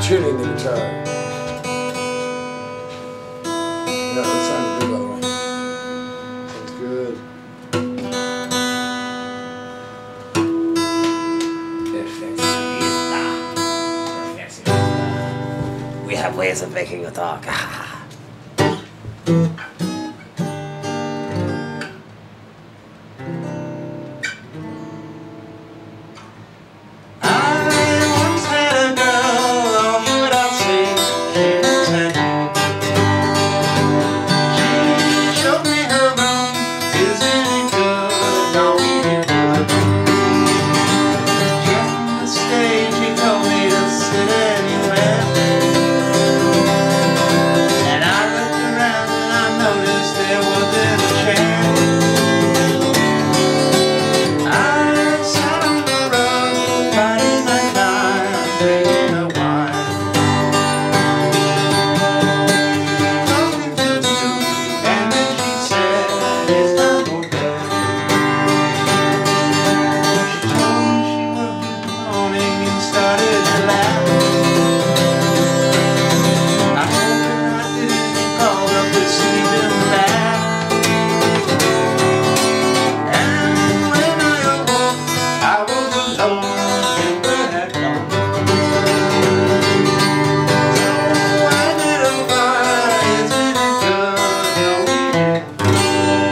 tuning the guitar. Yeah, that sounded good, by the way. Sounds good. Perfectionista. We have ways of making you talk.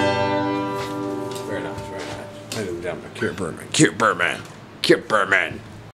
Cute Birdman. Cute Birdman. Cute Birdman.